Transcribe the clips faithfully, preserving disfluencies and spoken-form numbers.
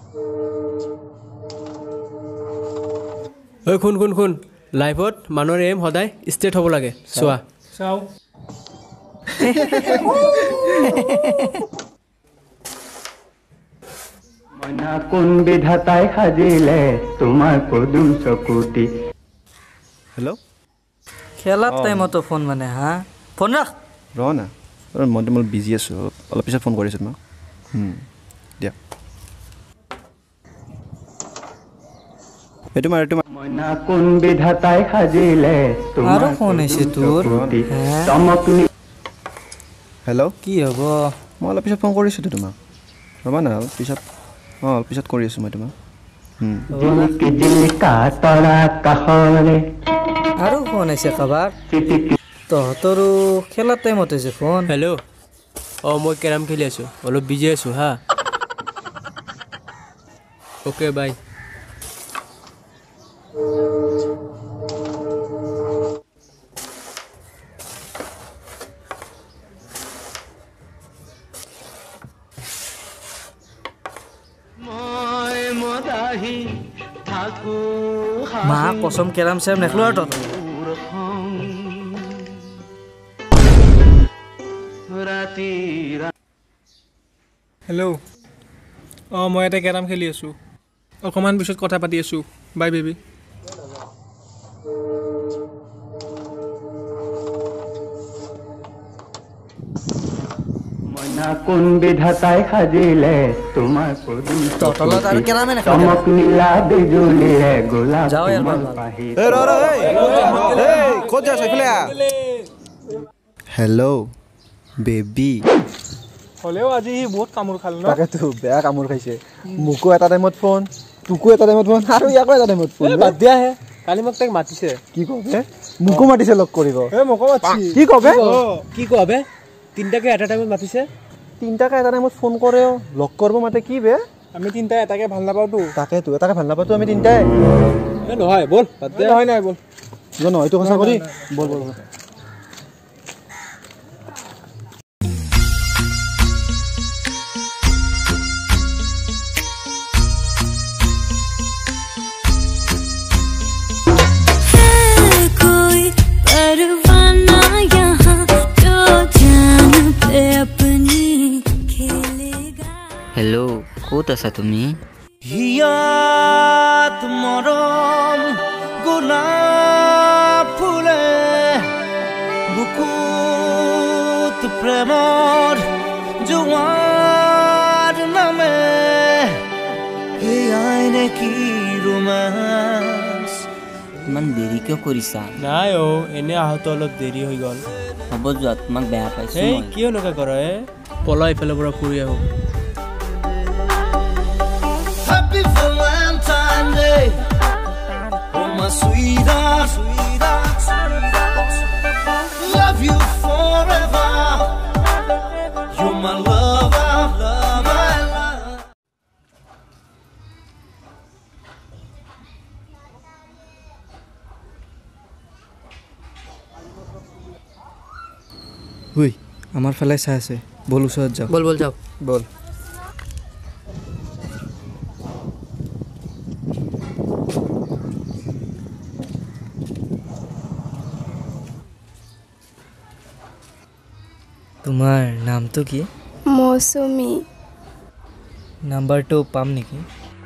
ঐ শুন শুন শুন লাইফত মানুহৰ এম সদায় ষ্ট্ৰেট হ'ব লাগে চোৱা চাও মনা কোন বিধাতাই সাজিলে তোমাৰ পদুম চকুটি হেল্ল' খেলাৰ টাইমতো ফোন মানে হা ফোন ৰাখ ৰ না মই মই বিজি আছোঁ অলপ পিছত ফোন কৰিছোঁ তোমাক দিয়া এইটো মাৰ এইটো মনা কোন বিধাতাই সাজিলে তোমাৰ ফোন আহিছে তোৰ চমকনি হেল্ল' কি হ'ব মই অলপ পিছত ফোন কৰিছোঁতো তোমাক ৰ'বা না অলপ পিছত অঁ অলপ পিছত কৰি আছোঁ মই তোমাক জিলিকি জিলিকা তৰা কাষৰে আৰু ফোন আহিছে কাবাৰ তহঁতৰো খেলাৰ টাইমত হৈছে ফোন হেল্ল' অঁ মই কেৰাম খেলি আছোঁ অলপ বিজি আছোঁ হা অ'কে বাই মা কসম কেৰাম চেৰাম নেখলো আৰু তহঁত হেল্ল' অঁ মই এটা কেৰাম খেলি আছোঁ অকণমান পিছত কথা পাতি আছোঁ বাই বেবি মনা কোন বিধাতাই সাজিলে তোমাৰ পদুম তলত আৰু কেৰামে নেখলো চমক নীলা বিজুলীৰে গোলাপ যাও ইয়াৰ পৰা ক'ত যাছ এইফালে হেল্ল' বেবি হ'লেও আজি সি বহুত কামোৰ খালে ন তাকেতো বেয়া কামোৰ খাইছে মোকো এটা টাইমত ফোন তোকো এটা টাইমত ফোন আৰু ইয়াকো এটা টাইমত ফোন বাদ দিয়াহে কালি মোক তাইক মাতিছে কি কবে মোকো মাতিছে লগ কৰিব এই মোকো মাতিছে কি কবে কি কবে তিনিটাকে এটা টাইমত মাতিছে তিনিটাকে এটা টাইমত ফোন কৰেও লগ কৰিব মাতে কি বে আমি তিনিটাই এটাকে ভাল নাপাওঁতো তাকেতো এটাকে ভাল নাপাতো আমি তিনিটাই এই নহয় ব'ল বাদ দিয়া নহয় নাই ব'ল নহয় এইটো সঁচা কৰি বল বল হেল্ল' ক'ত আছা তুমি হিয়াত মৰম গোলাপ ফুলে বুকুত প্ৰেমৰ জোৱাৰ নামে সেয়াই নেকি ৰোমাঞ্চ ইমান দেৰি কিয় কৰিছা নাই অ' এনে আহোঁতে অলপ দেৰি হৈ গ'ল হ'ব যোৱা তোমাক বেয়া পাইছোঁ এই মই। কিয় এনেকুৱা কৰ এ পলা এইফালৰ পৰা ফুৰি আহোঁ Happy Valentine's Day, oh my sweetheart, sweetheart, sweetheart. Love you forever, you're my lover, love, my love. ঐ আমাৰ ফালে চাই আছে বল ওচৰত যাওঁ বল বল যাওঁ বল তোমাৰ নামটো কি মৌচুমী নাম্বাৰটো পাম নেকি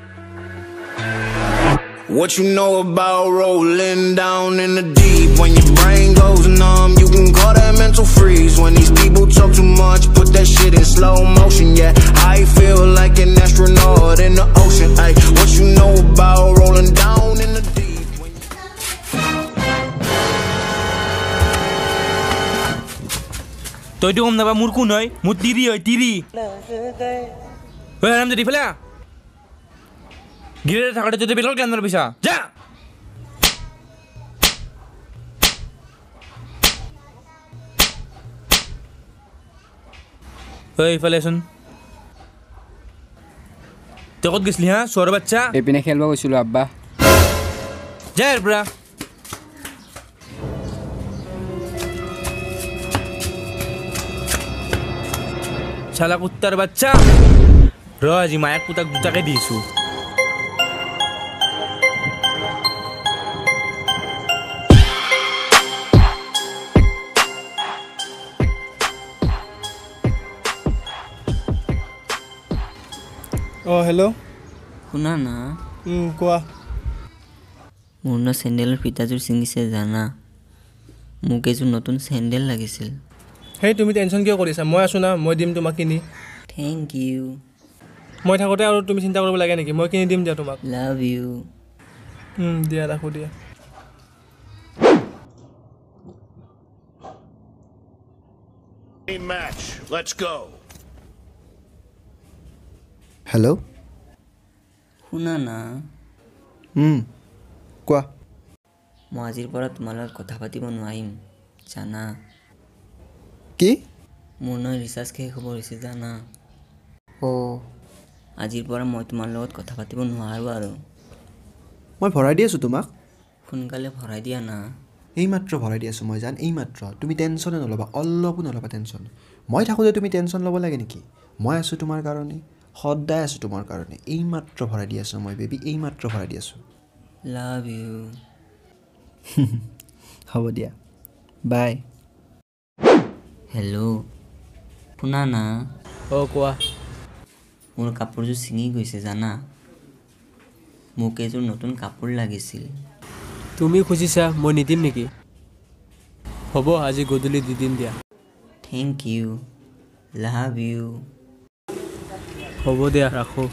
What you know about rolling down in the deep? When your brain goes numb, you can call that mental freeze. When these people talk too much, put that shit in slow motion. Yeah, I feel like an astronaut in the ocean. Ay, what you know about rolling down in the deep? When you... তইতো গম নাপা মোৰ কোন হয় মোৰ তিৰি হয় তিৰি ঐ আৰাম যদি ফেলে গিৰে থাকাতে যদি বেলৰ কেন্দ্ৰ পিছা যা ঐ ইফালেচোন তই ক'ত গৈছিলি হা চোৱাৰ বাচ্চা এইপিনে খেলিব গৈছিলোঁ আব্বা যা ইয়াৰ পৰা শালা কুত্তার বাচ্চা ৰ আজি মায়াক পুতাক দুটাকে দিছোঁ অঁ হেল্ল' শুনা না কোৱা মোৰ ন চেণ্ডেলৰ ফিতাযোৰ ছিঙিছে জানা মোক এযোৰ নতুন চেণ্ডেল লাগিছিল সেই তুমি টেনশ্যন কিয় কৰিছা মই আছোঁ না মই দিম তোমাক কিনি থেংক ইউ মই থাকোঁতে আৰু তুমি চিন্তা কৰিব লাগে নেকি মই কিনি দিম দিয়া তোমাক লাভ ইউ দিয়া ৰাখোঁ দিয়া Match. Let's go. হেল্ল' শুনা না কোৱা মই আজিৰ পৰা তোমাৰ লগত কথা পাতিব নোৱাৰিম জানা কি মোৰ ন ৰিচাৰ্জ শেষ হ'ব হৈছে জানা অঁ আজিৰ পৰা মই তোমাৰ লগত কথা পাতিব নোৱাৰোঁ আৰু মই ভৰাই দি আছোঁ তোমাক সোনকালে ভৰাই দিয়া না এইমাত্ৰ ভৰাই দি আছোঁ মই জান এইমাত্ৰ তুমি টেনশ্যনে নল'বা অলপো নল'বা টেনশ্যন মই থাকোঁতে তুমি টেনশ্যন ল'ব লাগে নেকি মই আছোঁ তোমাৰ কাৰণে সদায় আছোঁ তোমাৰ কাৰণে এইমাত্ৰ ভৰাই দি আছোঁ মই বেবী এইমাত্ৰ ভৰাই দি আছোঁ লাভ ইউ হ'ব দিয়া বাই হেল্ল' শুনা না অঁ কোৱা মোৰ কাপোৰযোৰ ছিঙি গৈছে জানা মোক এযোৰ নতুন কাপোৰ লাগিছিল তুমি খুজিছা মই নিদিম নেকি হ'ব আজি গধূলি দি দিম দিয়া থেংক ইউ লাভ ইউ হ'ব দিয়া ৰাখোঁ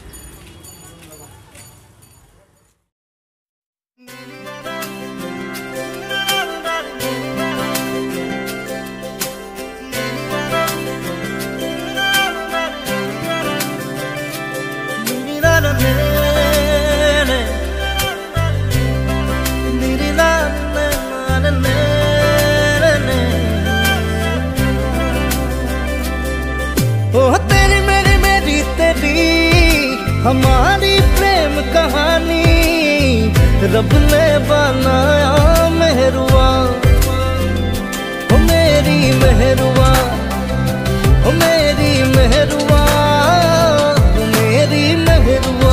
हमारी प्रेम कहानी रब ने बनाया मेहरुआ हो मेरी मेहरुआ हो मेरी मेहरुआ हो मेरी मेहरुआ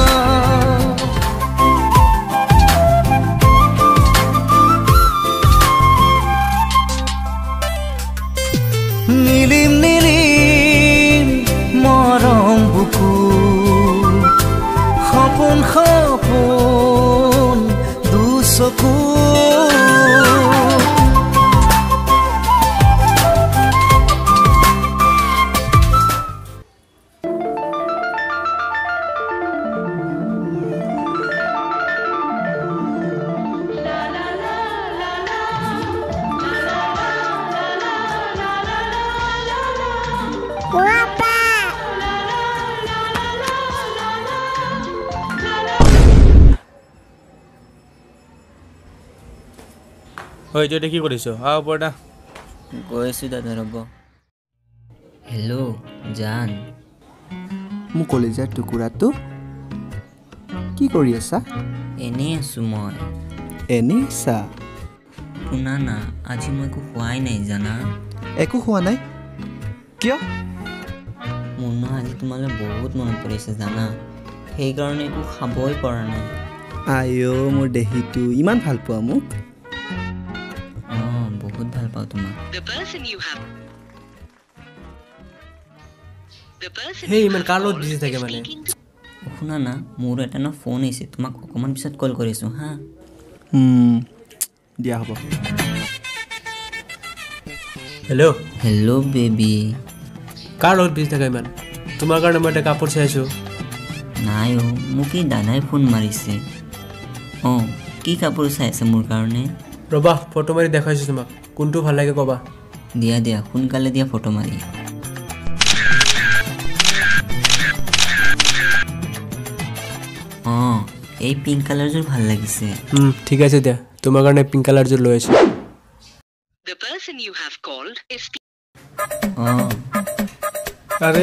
नीली नीली मरम बुकु খাপন খাপন দুচকু ঐ তই এতিয়া কি কৰিছ আহ ওপৰটা গৈ আছোঁ দাদা ৰ'ব হেল্ল' জান মোৰ কলেজীয়া টুকুৰাটো কি কৰি আছা এনেই আছোঁ মই এনেই চা শুনা না আজি মই একো খোৱাই নাই জানা একো খোৱা নাই কিয় মোৰ ন আজি তোমালৈ বহুত মনত পৰিছে জানা সেইকাৰণে একো খাবই পৰা নাই আইঅ' মোৰ দেহীটো ইমান ভাল পোৱা মোক অঁ বহুত ভাল পাওঁ তোমাক সেই ইমান কাৰ লগত বিজি থাকে মানে শুনা না মোৰ এটা ন ফোন আহিছে তোমাক অকণমান পিছত কল কৰিছোঁ হা দিয়া হ'ব হেল্ল' হেল্ল' বেবী কাৰ লগত বিজি থাকে ইমান তোমাৰ কাৰণে মই এটা কাপোৰ চাইছোঁ নাই অ' মোক এই দাদাই ফোন মাৰিছে অঁ কি কাপোৰ চাই আছে মোৰ কাৰণে ৰ'বা ফটো মাৰি দেখাইছোঁ তোমাক কোনটো ভাল লাগে ক'বা দিয়া দিয়া সোনকালে দিয়া ফটো মাৰি অঁ এই পিংক কালাৰযোৰ ভাল লাগিছে ঠিক আছে দিয়া তোমাৰ কাৰণে পিংক কালাৰযোৰ লৈ আছোঁ অঁ আৰে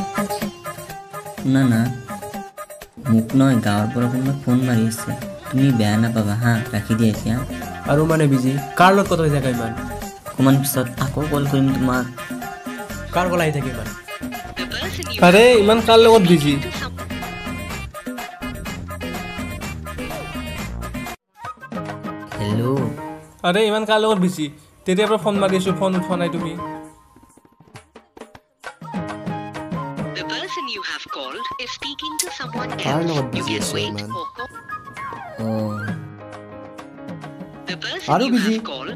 শুনা না মোক নহয় গাঁৱৰ পৰা কোনোবা ফোন মাৰি আছে তুমি বেয়া নাপাবা হা ৰাখি দিয়া এতিয়া আৰু মানে বিজি কাৰ লগত কথা থাকে ইমান অকণমান পিছত আকৌ কল কৰিম তোমাক কাৰ কল আহি থাকে ইমান আৰে ইমান কাৰ লগত বিজি আৰে ইমান কাৰ লগত বিজি তেতিয়াৰ পৰা ফোন মাৰি আছোঁ ফোন উঠোৱা নাই তুমি The person you have called is speaking to someone car else. লগত You busy can আছো wait ইমান? for call. অঁ The person আৰু you busy? have called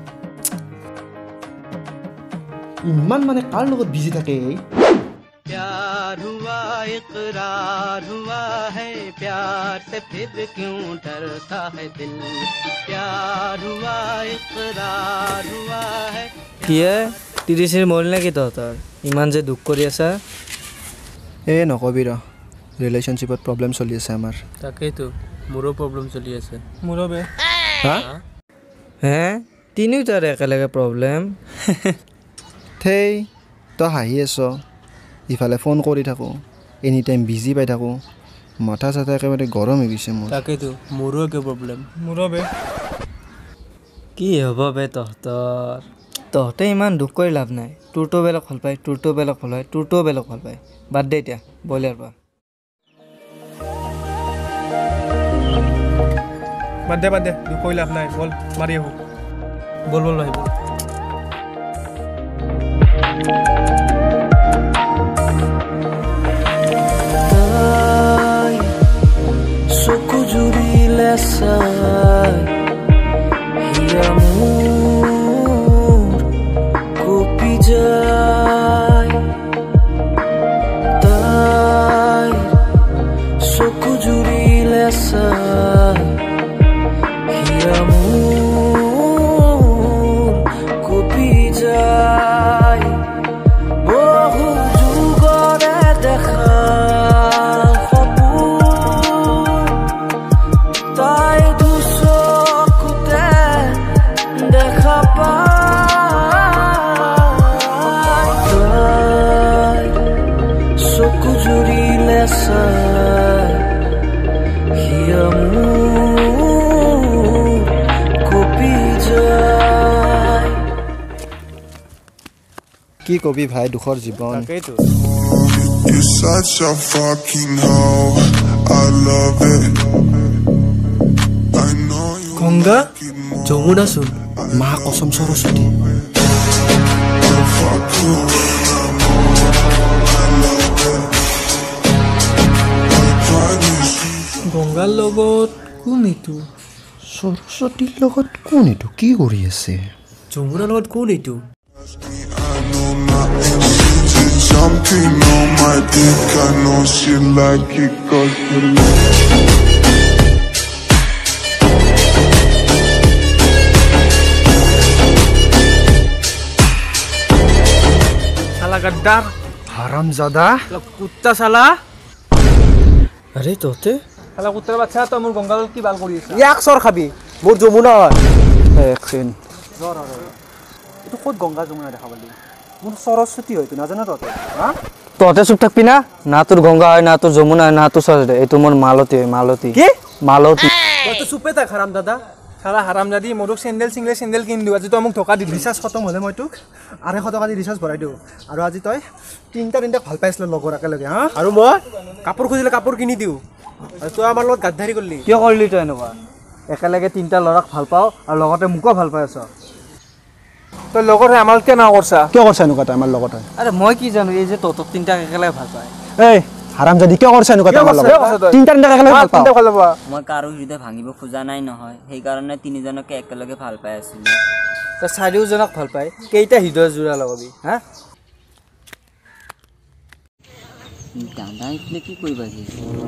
ইমান মানে কাৰ লগত বিজি থাকে प्यार हुआ इकरार हुआ है प्यार से फिर क्यों डरता है दिल प्यार हुआ इकरार हुआ है কিয়ে তিৰিচিৰ মৰিল নেকি তহঁতৰ ইমান যে দুখ কৰি আছা এ নকবি ৰ ৰিলেশ্যনশ্বিপত প্ৰব্লেম চলি আছে আমাৰ তাকেইতো মোৰো প্ৰব্লেম চলি আছে মোৰো বে হা হে তিনিওটাৰে একেলগে প্ৰব্লেম থেই তই হাঁহি আছ ইফালে ফোন কৰি থাকোঁ এনি টাইম বিজি পাই থাকোঁ মাথা চাথা একেবাৰে গৰম হৈ গৈছে মোৰ তাকেইতো মোৰো একে প্ৰব্লেম মোৰো বে কি হ'ব বে তহঁতৰ তহঁতে ইমান দুখ কৰি লাভ নাই তোৰটো বেলেগ ভাল পায় তোৰটো বেলেগ ভাল পায় তোৰটোও বেলেগ ভাল পায় বাদ দে এতিয়া বইলাৰ পৰা বাদ দে বাদ দে দুখ কৰি লাভ নাই বল মাৰি আহোঁ বল বল আহিব চকু জুৰিলে চাই হিয়া মোৰ কপি যায় তাই চকু জুৰিলে চাই হিয়া মোৰ কপি যায় বহু যুগৰে দেখা তাই দুচকুতে দেখা পায় তাই চকু জুৰিলে চাই হিয়া মোৰ কপি যায় কি কবি ভাই দুখৰ জীৱন তাকেইতো You're such a fucking hoe. I love it. I know you Ganga like it more. Yamuna চোন মা কসম Saraswati I'll fuck you when I'm home. I love it. I promise you. গংগাৰ লগত কোন এইটো সৰস্বতীৰ লগত কোন এইটো কি কৰি আছে যমুনাৰ লগত কোন এইটো I know nothing. She just jumping on my dick. I know she like it 'cause she শালা গাদ্দাৰ হাৰামজাদা কুত্তা শালা আৰে তহঁতে শালা কুত্তাৰ বাচ্চা তই মোৰ গংগাৰ লগত কি বাল কৰি আছা ইয়াক চৰ খাবি মোৰ যমুনা হয় এক চেন এইটো ক'ত গংগা যমুনা দেখা পালি মোৰ সৰস্বতী হয়তো নাজানো তহঁতে হা তহঁতে চুপ থাকবি না না তোৰ গংগা হয় না তোৰ যমুনা হয় না তোৰ সৰস্বতী এইটো মোৰ মালতী হয় মালতী কি মালতী তই চুপে থাক হাৰাম দাদা শালা হাৰাম দাদি মোৰক চেণ্ডেল চিংলে চেণ্ডেল কিনি দিওঁ আজি তই মোক ধকা দিলি ৰিচাৰ্জ খতম হ'লে মই তোক আঢ়ৈশ টকা দি ৰিচাৰ্জ ভৰাই দিওঁ আৰু আজি তই তিনিটা তিনিটাক ভাল পাইছিলোঁ লগৰ একেলগে হা আৰু মই কাপোৰ খুজিলে কাপোৰ কিনি দিওঁ আৰু তই আমাৰ লগত গাদ্দাৰি কৰিলি কিয় কৰিলি তই এনেকুৱা একেলগে তিনিটা ল'ৰাক ভাল পাওঁ আৰু লগতে মোকো ভাল পাই আছ তই লগৰ হৈ আমাৰ কিয় না কৰছা কিয় কৰিছা এনেকুৱা তই আমাৰ লগত আৰে মই কি জানো এই যে তহঁতক তিনিটাক একেলগে ভাল পায় এই হাৰামজাদি কিয় কৰিছা এনেকুৱা তই আমাৰ লগত তিনিটা তিনিটাক একেলগে ভাল পাওঁ ভাল পাবা মই কাৰো হৃদয় ভাঙিব খোজা নাই নহয় সেইকাৰণে তিনিজনকে একেলগে ভাল পাই আছিলোঁ তই চাৰিওজনক ভাল পায় কেইটা হৃদয় জোৰা লগাবি হা দাদা এইফালে কি কৰিবা যি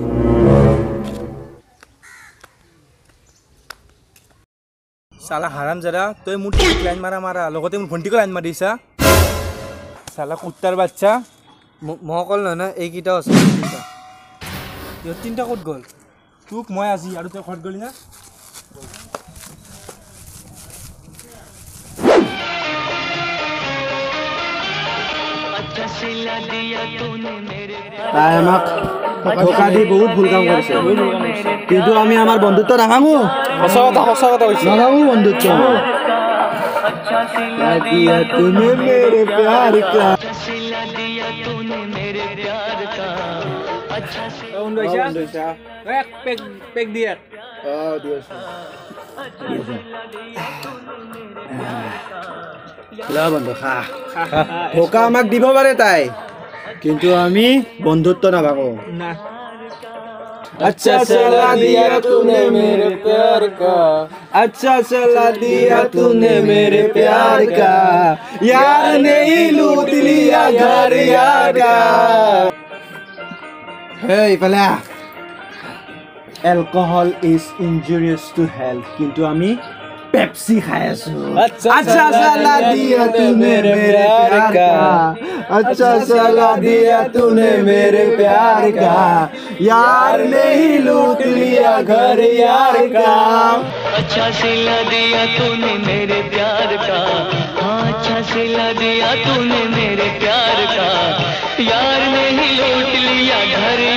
চালা হাৰাম জাৰা তই মোৰ টিভিক লাইন মাৰা মাৰা লগতে মোৰ ভণ্টিকো লাইন মাৰিছা চালা কুত্তাৰ বাচ্চা মই অকল নহয় নহয় এইকেইটাও আছে তিনিটা ইহঁত তিনিটা ক'ত গ'ল তোক মই আজি আৰু তই ঘৰত গ'লি না তাই আমাক ধোকা দি বহুত ভুল কাম কৰিছে কিন্তু আমি আমাৰ বন্ধুত্ব নাভাঙো সঁচা কথা সঁচা কথা কৈছে নাভাঙো বন্ধুত্ব दिया तूने मेरे प्यार का পেক পেক দিয়ে অ দিয়াছো লা বন্ধু খা ধোকা আমাক দিব পাৰে তাই কিন্তু আমি বন্ধুত্ব নাভাবো अच्छा सला दिया तूने मेरे प्यार का अच्छा सला दिया तूने मेरे प्यार का यार ने ही लूट लिया घर यार का hey pala alcohol is injurious to health কিন্তু আমি पेप्सी खाया सु अच्छा सला दिया तूने मेरे प्यार का अच्छा सला दिया तूने मेरे प्यार का यार ने ही लूट लिया घर यार का अच्छा सिला दिया तूने मेरे प्यार का हाँ अच्छा सिला दिया तूने मेरे प्यार का यार ने ही लूट लिया घर